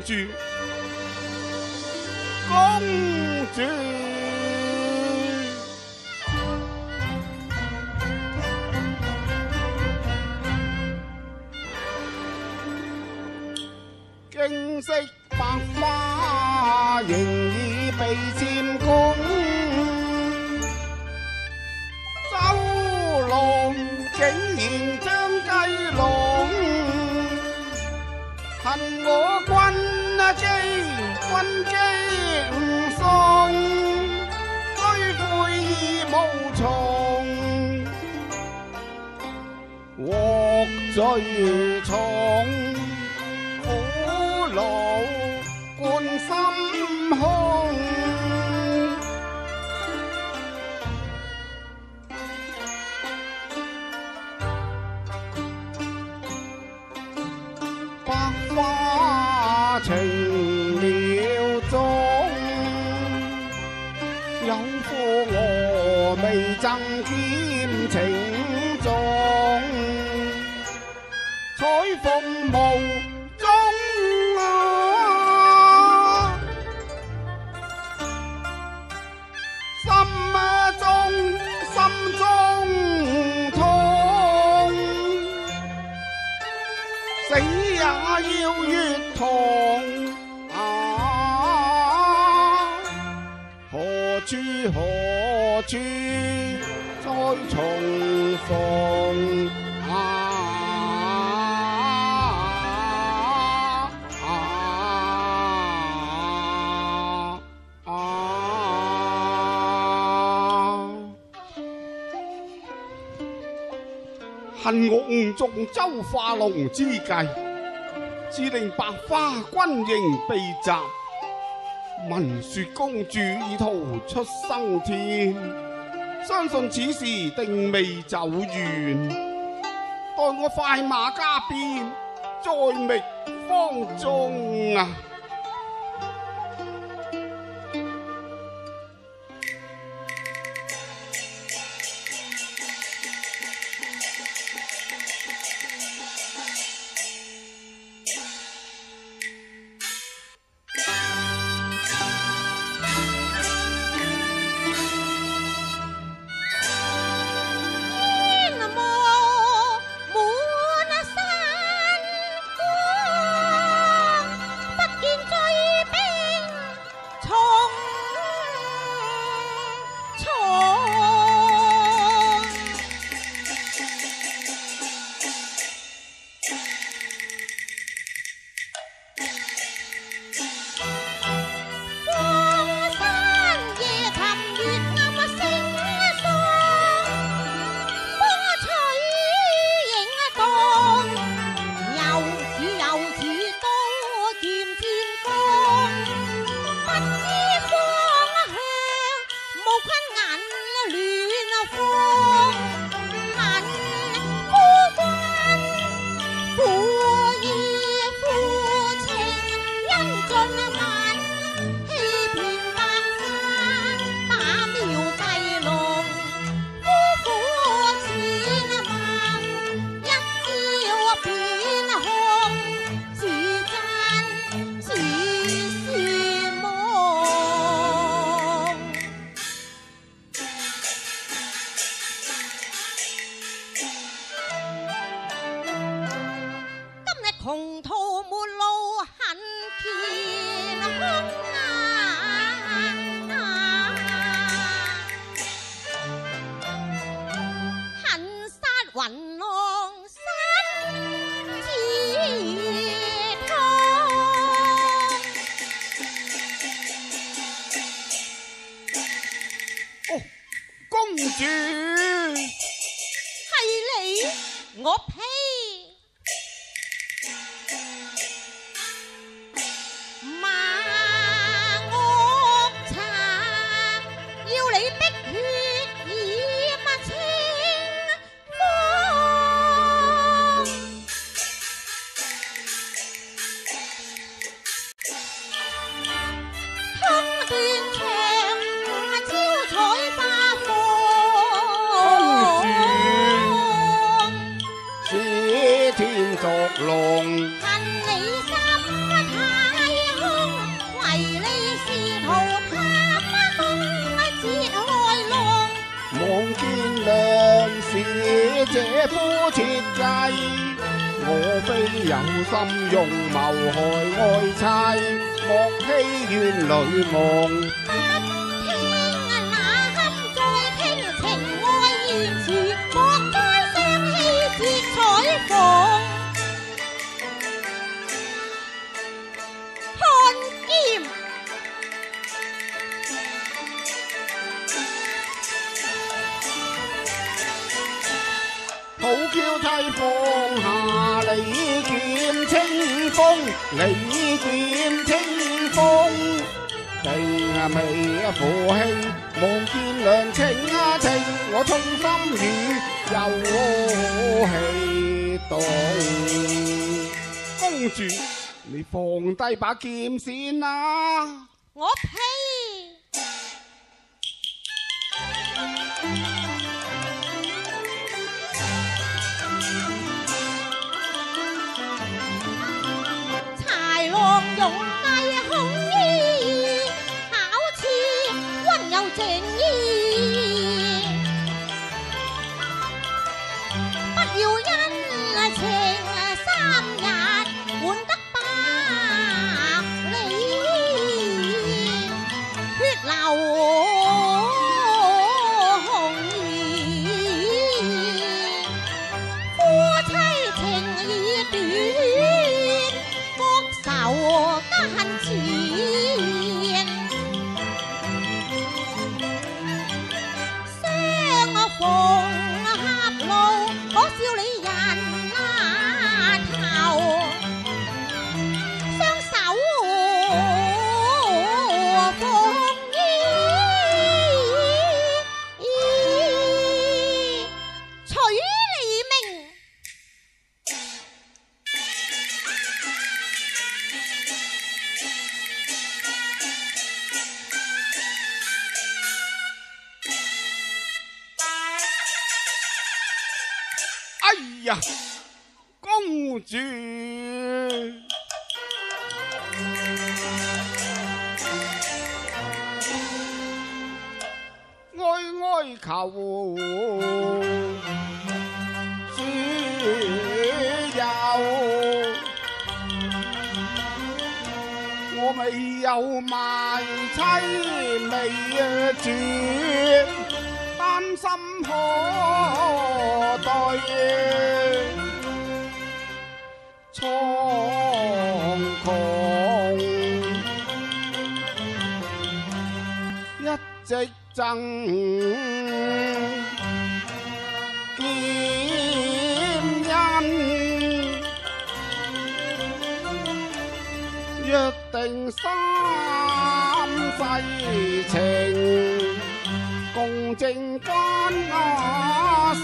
主，公主。景色百花，仍已被占公。周郎竟然將雞籠，恨我軍機唔送，追悔意無從，獲罪重，苦惱貫心胸。百花情了蹤，有負我未贈兼情重，彩鳳無蹤啊，心中痛，死也要月堂啊！何處再重逢啊！恨我誤中周化龍之計，致令百花軍營被襲。聞說公主已逃出生天，相信此事定未走遠。待我快馬加鞭，再覓芳蹤啊！ 窮途末路很天空恨殺雲浪心刺痛。 哦，公主， 係你，我呸！ 天作龍， 恨你心太見良時這般設計，我非有心用謀害愛妻，莫欺怨侶夢。好嬌妻放下利劍清風，利劍清風，定美負興，望見良情情，我衷心與又氣動。公主，你放低把劍先啦！ 我呸！用藝紅衣，巧似溫柔正義，不要因情3日換得百里，血流紅兒，夫妻情已短。仇間纏，相逢狹路，可笑你人頭，雙手奉醫，取利命。 哎呀，公主，哀哀求主佑，我未有賣妻未絕，擔心可待蒼穹，一直爭劍恩，約定三世情。共正關須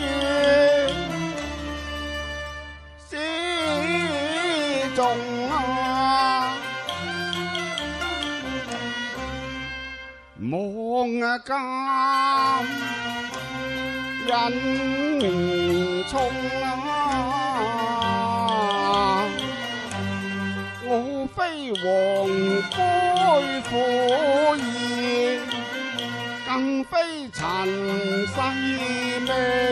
始終望監人重我非王該負義，更非塵世美，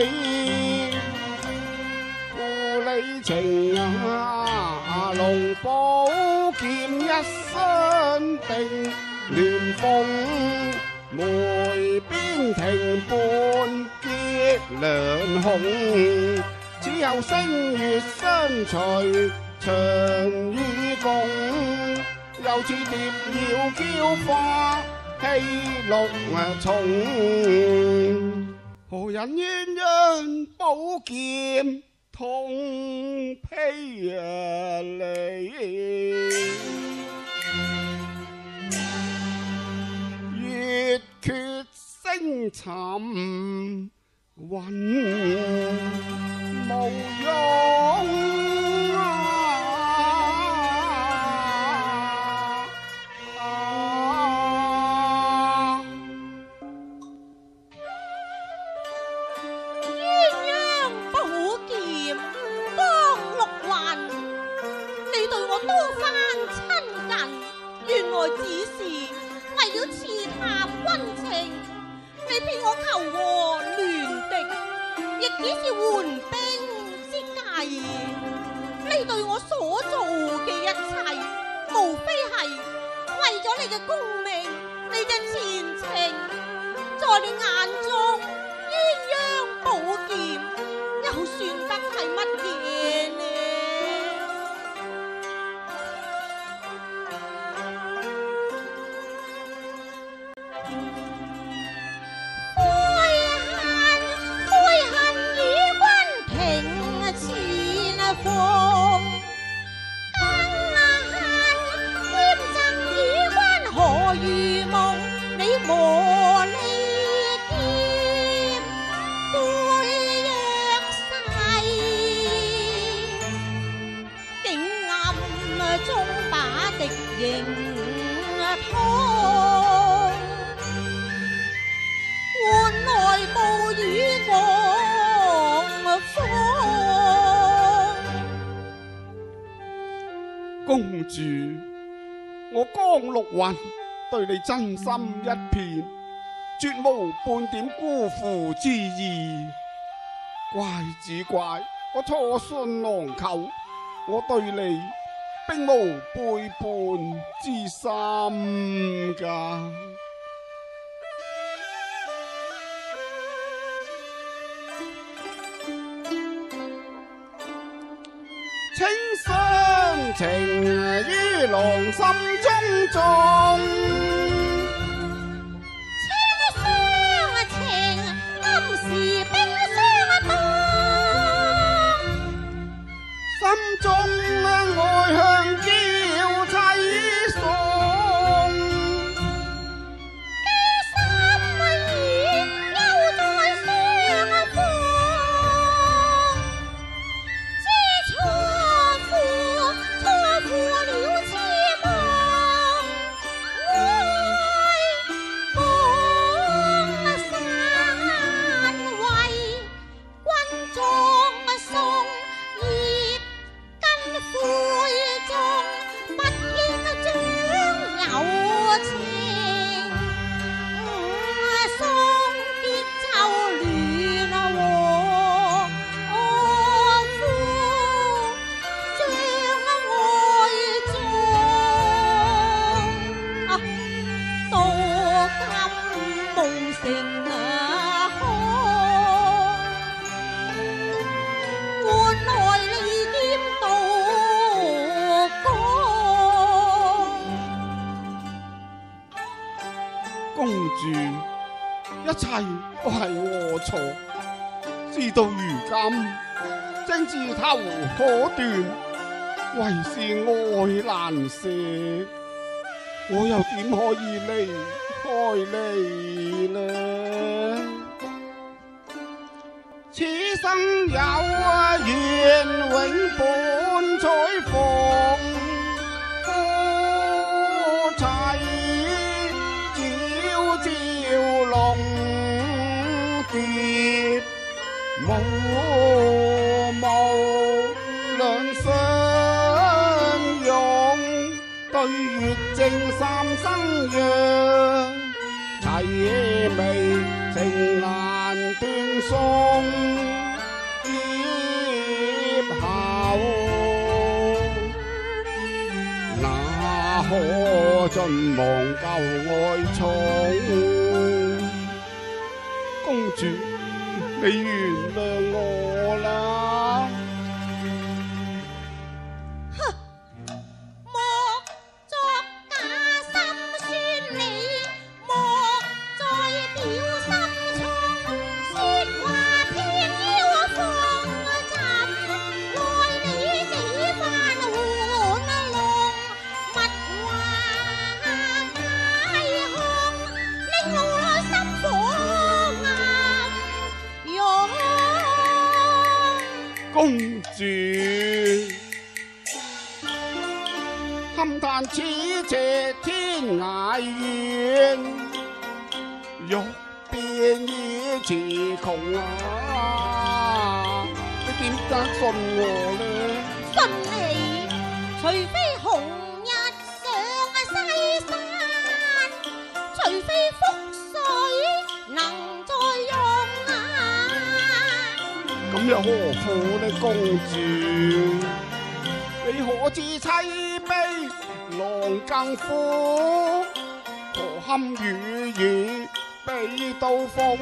負你情龍寶劍一相定，聯鳳梅邊庭伴結良紅，此後星月相隨長與共，又似蝶妖嬌花戲綠蟲，何人鴛鴦寶劍痛披離？月缺星沉雲無用。 原來只是為了刺探軍情，你你骗我求和亂敵，亦只是緩兵之計。你對我所做嘅一切，無非係為咗你嘅功名，你嘅前程，在你眼中鴛鴦寶劍，又算得係乜嘢呢？ 公主，我江陸雲對你真心一片，絕無半點辜負之意。怪只怪我錯信郎舅，我對你並無背叛之心㗎。情相情於郎心中重， 情相情今時冰霜凍， 心中愛向嬌妻送， 機心已勾在雙方。 公主，一切都係我錯，事到如今，正自頭可斷，為是愛難捨，我又點可以離開你呢？此生有緣永伴隨逢，夫妻朝朝龍蝶，無兩相擁，對月正三生約，齊眉情難斷送，劫後哪可盡忘舊愛寵？公主，你原諒我啦。公主，堪嘆此邪天涯緣，欲變已詞窮啊！你點得信我呢？ 信你，除非紅日上西山，除非覆水能何苦呢公主？你可知妻悲郎更苦，何堪雨雨被刀锋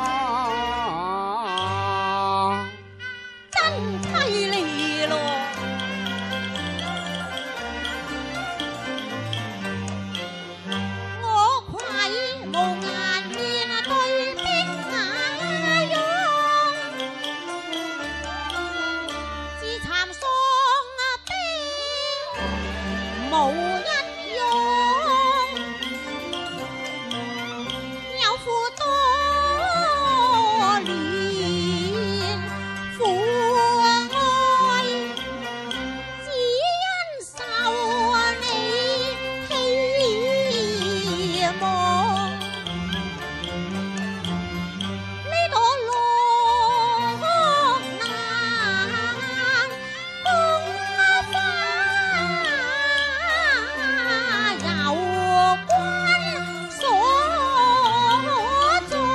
啊！ 真凄厲咯！我愧無顏面對碧雅容，自殘喪悲無一用，有負多年苦愛，只因受你希望。呢朵落難共花，由君所種。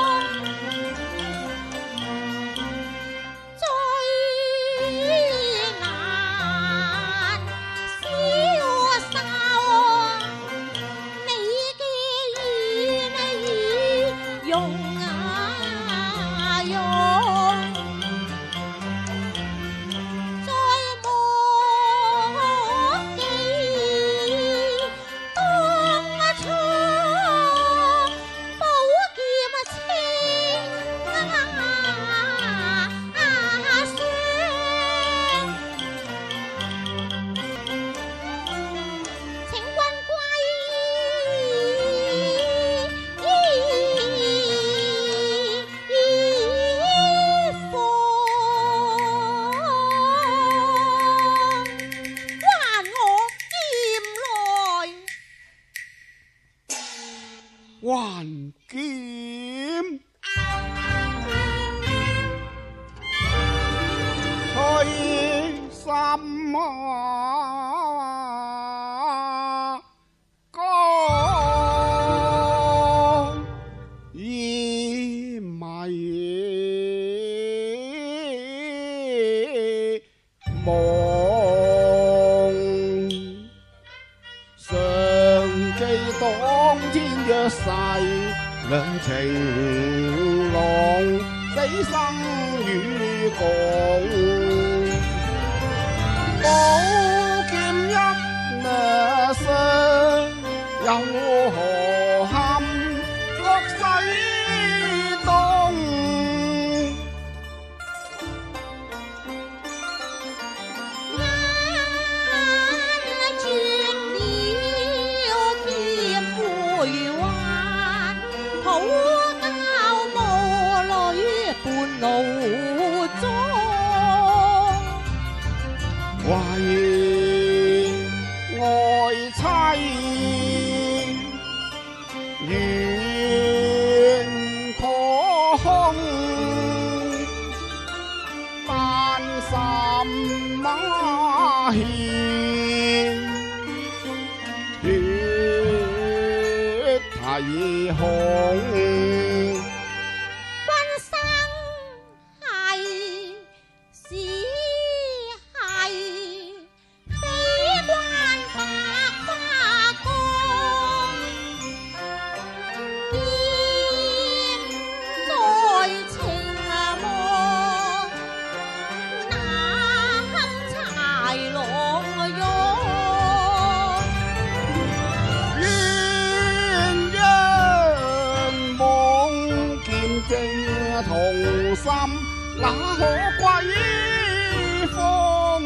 最難消受你嘅意用啊用，再莫記當初寶劍青霜。請君還劍吹心歌以迷夢，常記當天約誓兩情郎，死生與共。寶劍一雙，有何堪落西東？ 好交母女伴路中， 為愛妻願破空，但什麼獻血啼紅。 君生係死係，非關白花光。劍在情網，哪堪豺狼用？ 鴛鴦夢見正同心，哪可歸風？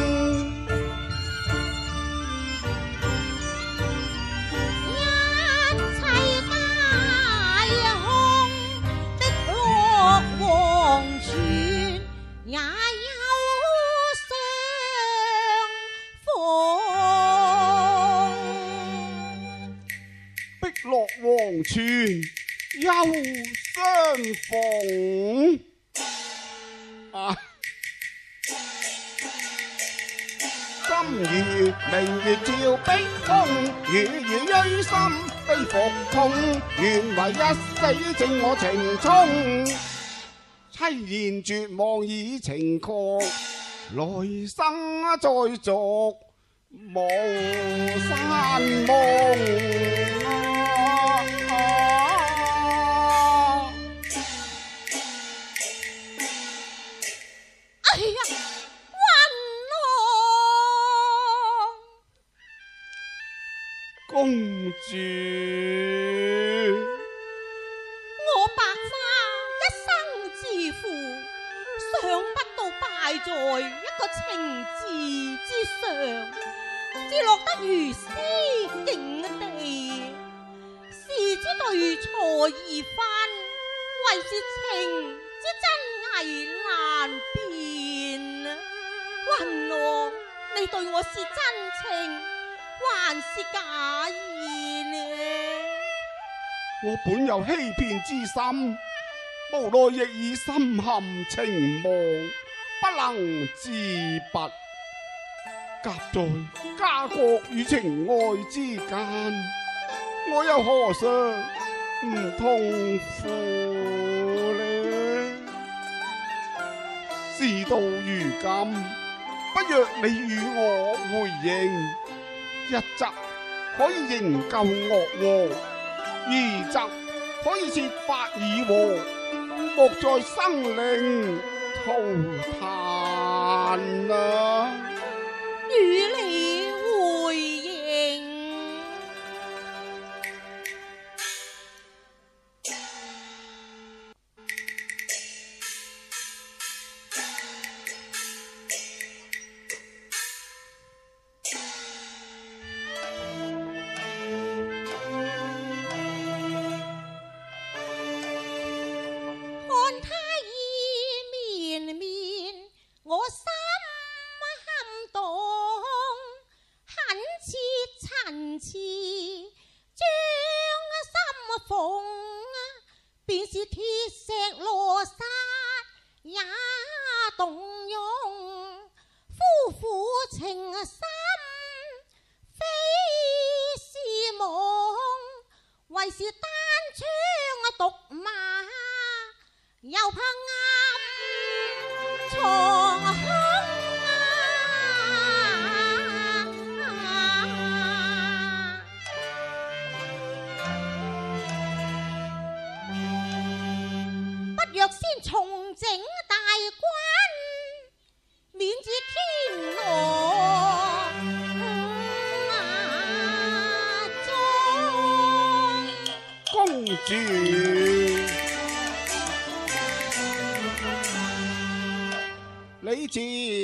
一切皆空，碧落黃泉也有相逢。 碧落黃泉又相逢。啊！今月明月照碧空，雨雨錐心悲復痛。願為一死證我情衷， 凄然絕望已情狂，來生再續無山夢。 哎呀，暈咯！ 公主， 我白花一生之父，想不到敗在一個情字之上，至落得如斯境地。是之對錯二分，為是情之真偽難辨。雲羅，你對我是真情還是假意呢？ 我本有欺騙之心，無奈亦已深陷情網，不能自拔。夾在家國與情愛之間，我又何嘗唔痛苦呢？事到如今，不若你與我回應，一則可以營救惡禍，二則可以設法以和，莫在生靈塗炭啊！ 與你回應。看他意綿綿，我心堪當，懇切陳詞將心縫，便是鐵石羅剎也動容。夫婦情深非是夢，為是單槍獨馬又怕暗藏兇不若先重整大關，免至天羅中。 公主，你召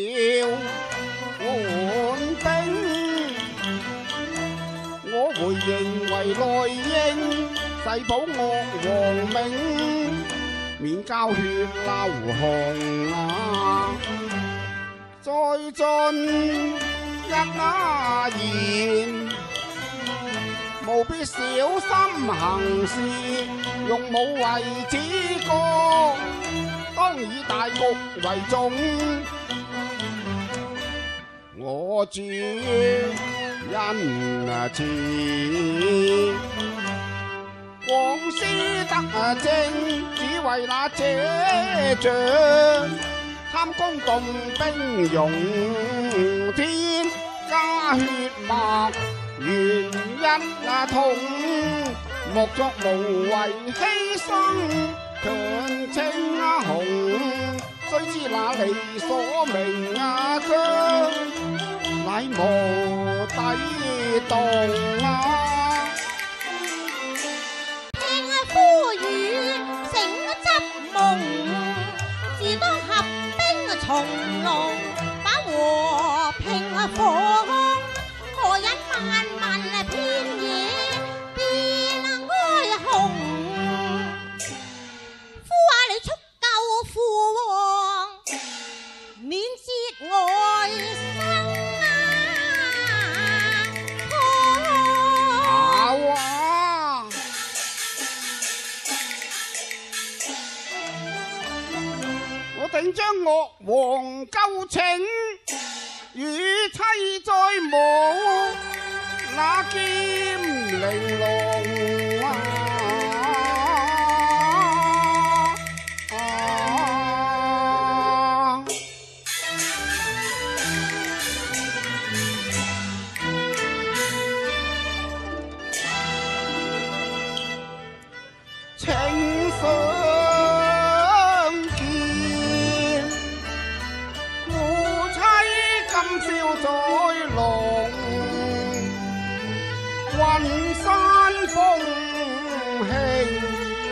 援兵，我回應為內應，誓保惡王命，免交血流紅啊！再進一言，務必小心行事，用武為主角，當以大局為重。我主恩慈，廣施得正，只為那這將貪功動兵用天加血脈，原一痛，莫作無謂犧牲，強稱雄。雖知那理所明將，乃無抵擋啊！ 聽呼籲醒執夢，自當合兵從龍，把和平放，何引萬民偏野變哀鴻？呼下你速救父王，免節外生好啊！我定將惡王救請，與妻再無那劍玲瓏啊！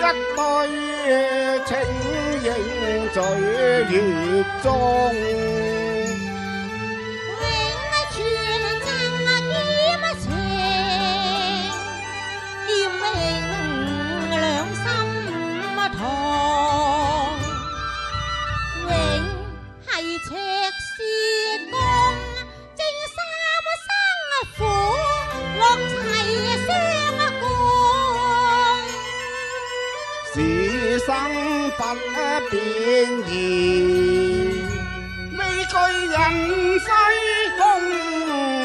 一對情形最熱衷。是生不變異，未懼人世空。